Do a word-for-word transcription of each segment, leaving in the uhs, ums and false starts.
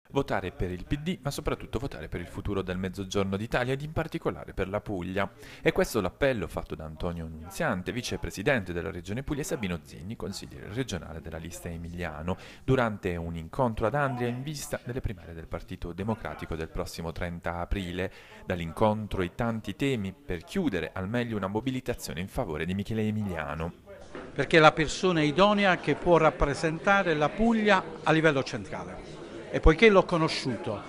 Votare per il P D, ma soprattutto votare per il futuro del Mezzogiorno d'Italia ed in particolare per la Puglia. E questo l'appello fatto da Antonio Nunziante, vicepresidente della Regione Puglia, e Sabino Zinni, consigliere regionale della lista Emiliano, durante un incontro ad Andria in vista delle primarie del Partito Democratico del prossimo trenta aprile. Dall'incontro i tanti temi per chiudere al meglio una mobilitazione in favore di Michele Emiliano. Perché è la persona idonea che può rappresentare la Puglia a livello centrale. E poiché l'ho conosciuto,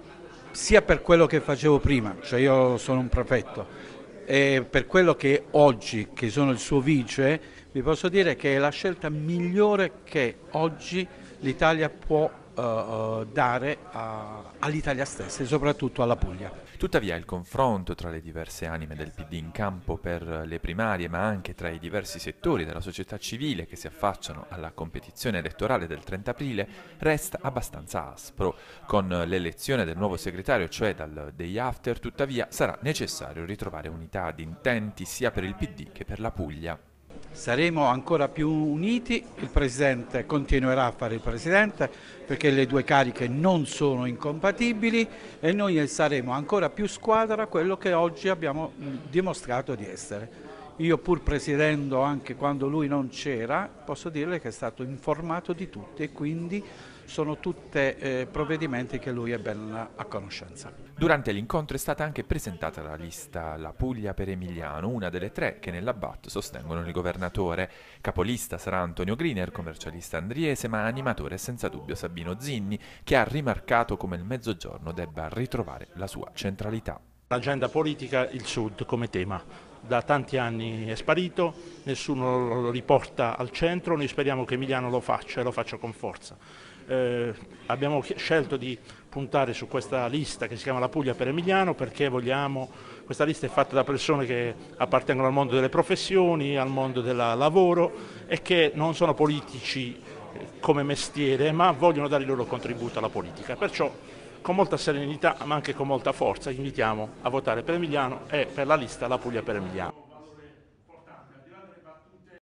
sia per quello che facevo prima, cioè io sono un prefetto, e per quello che oggi, che sono il suo vice, vi posso dire che è la scelta migliore che oggi l'Italia può uh, dare all'Italia stessa e soprattutto alla Puglia. Tuttavia il confronto tra le diverse anime del P D in campo per le primarie, ma anche tra i diversi settori della società civile che si affacciano alla competizione elettorale del trenta aprile, resta abbastanza aspro. Con l'elezione del nuovo segretario, cioè dal day after, tuttavia sarà necessario ritrovare unità di intenti sia per il P D che per la Puglia. Saremo ancora più uniti, il Presidente continuerà a fare il Presidente perché le due cariche non sono incompatibili e noi saremo ancora più squadra, quello che oggi abbiamo dimostrato di essere. Io pur presiedendo anche quando lui non c'era, posso dirle che è stato informato di tutti e quindi sono tutti eh, provvedimenti che lui è ben a conoscenza. Durante l'incontro è stata anche presentata la lista La Puglia per Emiliano, una delle tre che nella B A T sostengono il governatore. Capolista sarà Antonio Griner, commercialista andriese, ma animatore è senza dubbio Sabino Zinni, che ha rimarcato come il Mezzogiorno debba ritrovare la sua centralità. L'agenda politica, il Sud come tema. Da tanti anni è sparito, nessuno lo riporta al centro, noi speriamo che Emiliano lo faccia e lo faccia con forza. Eh, abbiamo scelto di puntare su questa lista che si chiama La Puglia per Emiliano perché vogliamo, questa lista è fatta da persone che appartengono al mondo delle professioni, al mondo del lavoro e che non sono politici come mestiere ma vogliono dare il loro contributo alla politica. Perciò con molta serenità ma anche con molta forza invitiamo a votare per Emiliano e per la lista La Puglia per Emiliano.